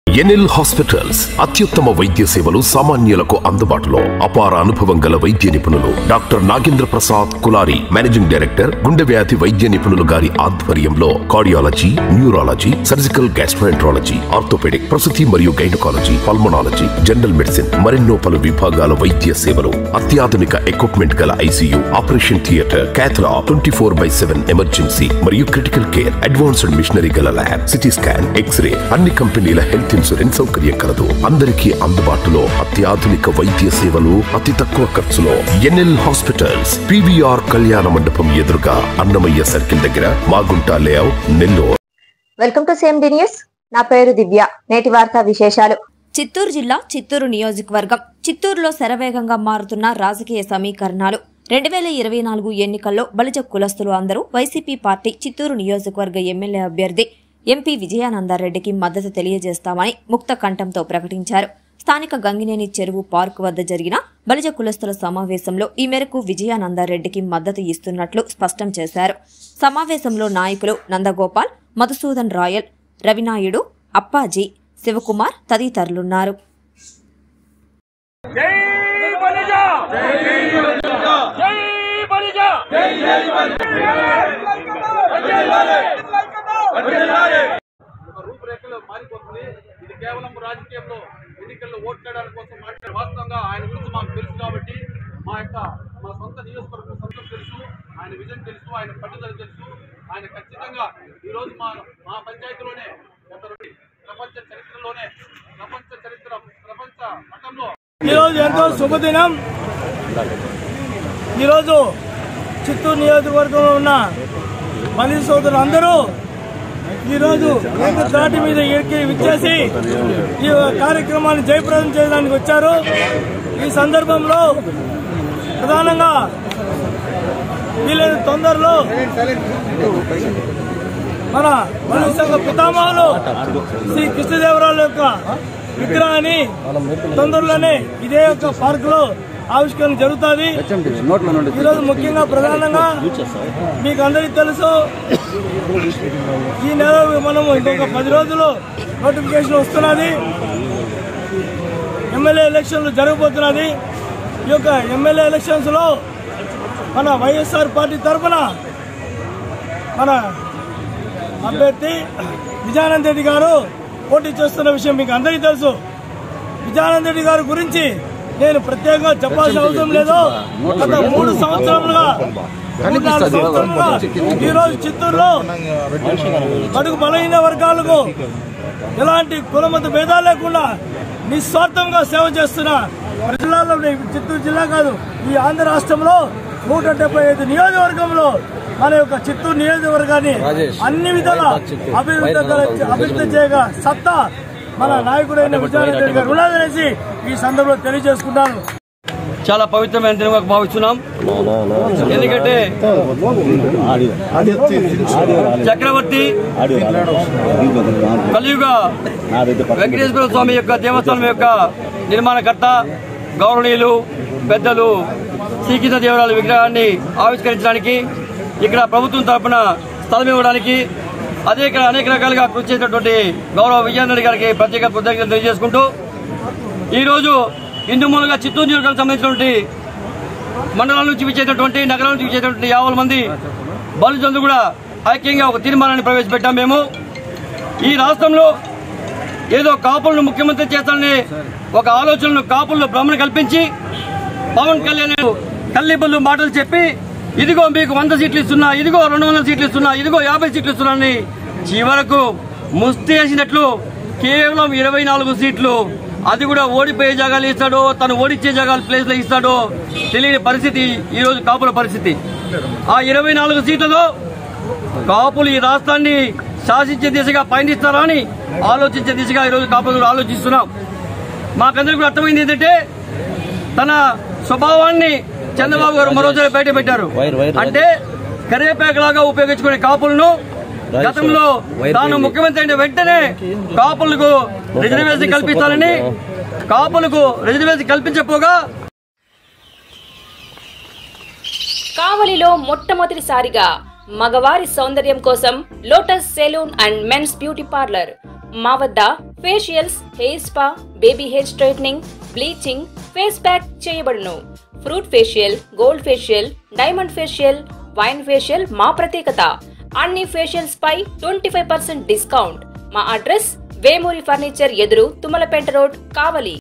NL hospitals అత్యుత్తమ వైద్య సేవలు సామాన్యులకు అందుబాటులో. అపార అనుభవం గల వైద్య నిపుణులు doctor Nagendra Prasad Kulari, managing director, గుండె వ్యాధి వైద్య నిపుణులు గారి ఆధ్వర్యంలో cardiology, neurology, surgical gastroenterology, orthopaedic, ప్రసూతి మరియు గైనకాలజీ, పల్మనాలజీ, జనరల్ మెడిసిన్ మరెన్నో పలు విభాగాల వైద్య సేవలు. అత్యాధునిక ఎక్విప్మెంట్ గల ICU, operation theatre, cath lab, 24/7 emergency మరియు క్రిటికల్ కేర్, అడ్వాన్స్డ్ మిషనరీ గల ల్యాబ్, సిటీ స్కాన్, ఎక్స్రే, అన్ని కంపెనీల హెల్త్ ఇన్సూరెన్స్ సౌకర్యం కలదు. అందరికీ అందుబాటులో అత్యాధునిక వైద్య సేవలు అతి తక్కువ ఖర్చులో. ఎన్ఎల్ హాస్పిటల్స్, పీవీఆర్ కళ్యాణ మండపం ఎదురుగా, అన్నమయ్య సర్కిల్ దగ్గర, Magunta layout, Nellore. Welcome to CMD news. నా పేరు దివ్య. నేటి వార్తా విశేషాలు. చిత్తూరు జిల్లా చిత్తూరు నియోజకవర్గం. చిత్తూరులో శరవేగంగా మారుతున్న రాజకీయ సమీకరణాలు. 2024 ఎన్నికల్లో బలిజ కులస్తులు అందరూ వైసీపీ పార్టీ చిత్తూరు నియోజకవర్గ ఎమ్మెల్యే అభ్యర్థి ఎంపీ విజయానందరెడ్డికి మద్దతు తెలియజేస్తామని ముక్త కంఠంతో ప్రకటించారు. స్థానిక గంగినేని చెరువు పార్కు వద్ద జరిగిన బలిజ కులస్తుల సమావేశంలో ఈ మేరకు విజయానందరెడ్డికి మద్దతు ఇస్తున్నట్లు స్పష్టం చేశారు. సమావేశంలో నాయకులు నందగోపాల్, మధుసూదన్ రాయల్, రవినాయుడు, అప్పాజీ, శివకుమార్ తదితరులున్నారు. రూపురేఖలు మారిపోతుంది. ఇది కేవలం రాజకీయంలో ఎన్నికల్లో ఓట్లేయడానికి కోసం మాట్లాడే, వాస్తవంగా ఆయన గురించి మాకు తెలుసు కాబట్టి మా సొంత నియోజకవర్గం సొంతం తెలుసు, ఆయన విజన్ తెలుసు, ఆయన పట్టుదల తెలుసు. ఆయన ఖచ్చితంగా ఈరోజు మా పంచాయతీలోనే ప్రపంచ మట్టంలో ఈరోజు ఎంతో శుభదినం. ఈరోజు చిత్తూరు నియోజకవర్గంలో ఉన్న బలిజ సోదరులు అందరూ ఈరోజు తాటి మీద విచ్చేసి ఈ కార్యక్రమాన్ని జయప్రదం చేయడానికి వచ్చారు. ఈ సందర్భంలో ప్రధానంగా వీలైన తొందరలో మన బలిజ సంఘ పితామహులు శ్రీ కృష్ణదేవరాయల యొక్క విగ్రహాన్ని తొందరలోనే ఇదే యొక్క పార్కులో ఆవిష్కరణ జరుగుతుంది. ఈరోజు ముఖ్యంగా ప్రధానంగా మీకు అందరికీ తెలుసు, ఈ నెల మనం ఇంకొక 10 రోజులు నోటిఫికేషన్ వస్తున్నది. ఎమ్మెల్యే ఎలక్షన్లు జరగబోతున్నది. ఈ యొక్క ఎమ్మెల్యే ఎలక్షన్స్ లో మన వైఎస్ఆర్ పార్టీ తరఫున మన అభ్యర్థి విజయానంద రెడ్డి గారు పోటీ చేస్తున్న విషయం మీకు అందరికీ తెలుసు. విజయానంద రెడ్డి గారి గురించి నేను ప్రత్యేకంగా చెప్పాల్సిన అవసరం లేదు. గత 3 సంవత్సరాలుగా ఈరోజు చిత్తూరులో అడుగు బలహీన వర్గాలకు ఎలాంటి కులమత భేదాలు లేకుండా నిస్వార్థంగా సేవ చేస్తున్న జిల్లాలో, చిత్తూరు జిల్లా కాదు, ఈ ఆంధ్ర రాష్ట్రంలో 175 నియోజకవర్గంలో మన యొక్క చిత్తూరు నియోజకవర్గాన్ని అన్ని విధాల అభివృద్ధి చేయగా సత్తా మన నాయకుడైన విజయానంద రెడ్డి గారు ఉన్నదనేసి ఈ సందర్భంలో తెలియజేసుకుంటాను. చాలా పవిత్రమైన దినంగా భావిస్తున్నాం. ఎందుకంటే చక్రవర్తి కలియుగ వెంకటేశ్వర స్వామి యొక్క దేవస్థానం యొక్క నిర్మాణకర్త గౌరవనీయులు పెద్దలు శ్రీకృష్ణదేవరాయల విగ్రహాన్ని ఆవిష్కరించడానికి, ఇక్కడ ప్రభుత్వం తరఫున స్థలం ఇవ్వడానికి, అదే ఇక్కడ అనేక రకాలుగా కృషి చేసినటువంటి గౌరవ విజయానంద గారికి ప్రత్యేక కృతజ్ఞతలు తెలియజేసుకుంటూ, ఈరోజు హిందూ మూలంగా చిత్తూరు నియోజకవర్గానికి సంబంధించినటువంటి మండలాల నుంచి విచ్చేటటువంటి, నగరాల నుంచి విచ్చేటటువంటి 50 మంది బలిజనులు కూడా ఐక్యంగా ఒక తీర్మానాన్ని ప్రవేశపెట్టాం. మేము ఈ రాష్ట్రంలో ఏదో కాపులను ముఖ్యమంత్రి చేస్తానని ఒక ఆలోచనను కాపుల్లో భ్రమను కల్పించి పవన్ కళ్యాణ్ కల్లిబుల్లు మాటలు చెప్పి, ఇదిగో మీకు 100 సీట్లు ఇస్తున్నా, ఇదిగో 200 సీట్లు ఇస్తున్నా, ఇదిగో 50 సీట్లు ఇస్తున్నానని చివరకు ముష్టి వేసినట్లు కేవలం 24 సీట్లు, అది కూడా ఓడిపోయే జాగాలు ఇస్తాడో తను ఓడిచ్చే జాగాలు ప్లేస్లో ఇస్తాడో తెలియని పరిస్థితి ఈరోజు కాపుల పరిస్థితి. ఆ 24 సీట్లలో కాపులు ఈ రాష్ట్రాన్ని శాసించే దిశగా పయనిస్తారా అని ఆలోచించే దిశగా ఈరోజు కాపులు ఆలోచిస్తున్నాం. మాకందరికీ కూడా అర్థమైంది ఏంటంటే, తన స్వభావాన్ని చంద్రబాబు గారు మరోసారి బయట పెట్టారు. అంటే కరేపేకలాగా ఉపయోగించుకునే కాపులను గతంలో తాను ముఖ్యమంత్రి అయిన వెంటనే కాపులకు రిజర్వేషన్ కల్పించాలని, కాపులకు రిజర్వేషన్ కల్పించకపోగా కావలిలో మొట్టమొదటిసారిగా మగవారి సౌందర్యం కోసం lotus salon and men's beauty parlour మా వద్ద facials, hair spa, baby hair straightening, bleaching, face pack చేయబడును. Fruit facial, gold facial, diamond facial, wine facial మా ప్రత్యేకత. అన్ని ఫేషియల్స్ పై 25% డిస్కౌంట్. మా అడ్రస్ వేమూరి ఫర్నిచర్ ఎదురు, తుమ్మలపేట రోడ్, కావలి.